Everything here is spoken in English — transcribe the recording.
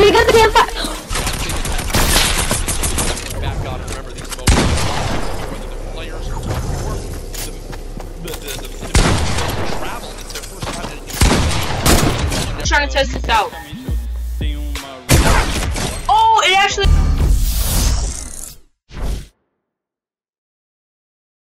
you got the damn fire. Back on and remember these moments, whether they're players or the traps, it's their first time in I'm trying to test this out. Oh, it actually.